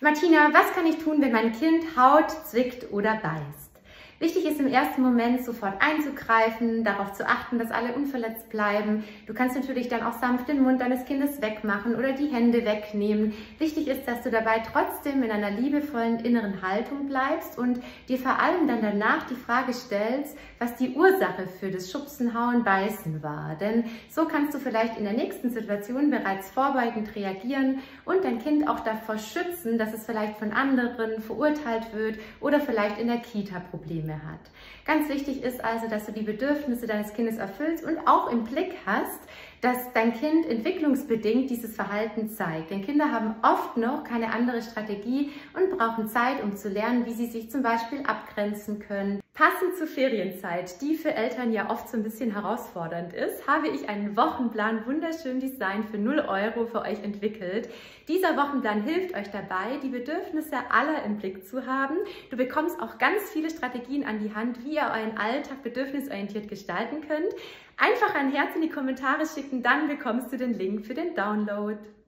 Martina, was kann ich tun, wenn mein Kind haut, zwickt oder beißt? Wichtig ist im ersten Moment sofort einzugreifen, darauf zu achten, dass alle unverletzt bleiben. Du kannst natürlich dann auch sanft den Mund deines Kindes wegmachen oder die Hände wegnehmen. Wichtig ist, dass du dabei trotzdem in einer liebevollen inneren Haltung bleibst und dir vor allem dann danach die Frage stellst, was die Ursache für das Schubsen, Hauen, Beißen war. Denn so kannst du vielleicht in der nächsten Situation bereits vorbeugend reagieren und dein Kind auch davor schützen, dass es vielleicht von anderen verurteilt wird oder vielleicht in der Kita Probleme hat. Ganz wichtig ist also, dass du die Bedürfnisse deines Kindes erfüllst und auch im Blick hast, dass dein Kind entwicklungsbedingt dieses Verhalten zeigt. Denn Kinder haben oft noch keine andere Strategie und brauchen Zeit, um zu lernen, wie sie sich zum Beispiel abgrenzen können. Passend zur Ferienzeit, die für Eltern ja oft so ein bisschen herausfordernd ist, habe ich einen Wochenplan wunderschön designt für 0 € für euch entwickelt. Dieser Wochenplan hilft euch dabei, die Bedürfnisse aller im Blick zu haben. Du bekommst auch ganz viele Strategien an die Hand, wie ihr euren Alltag bedürfnisorientiert gestalten könnt. Einfach ein Herz in die Kommentare schicken, dann bekommst du den Link für den Download.